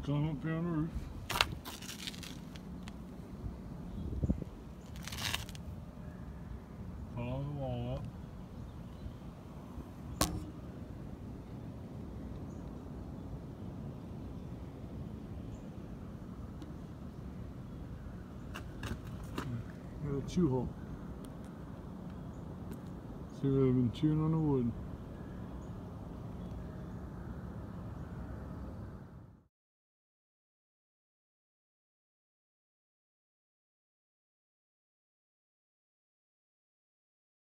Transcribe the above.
climb up here on the roof. Follow the wall up. Got a chew hole. See where they've been chewing on the wood.